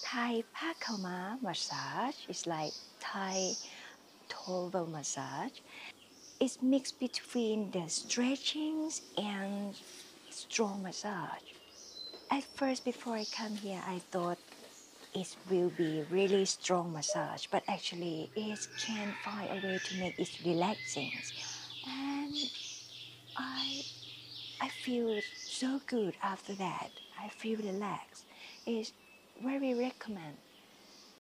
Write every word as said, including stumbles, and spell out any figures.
Thai Pha-Khaw-Mah massage is like Thai towel massage. It's mixed between the stretchings and strong massage. At first, before I come here, I thought it will be really strong massage, but actually it can find a way to make it relaxing. And I, I feel so good after that. I feel relaxed. It's very recommend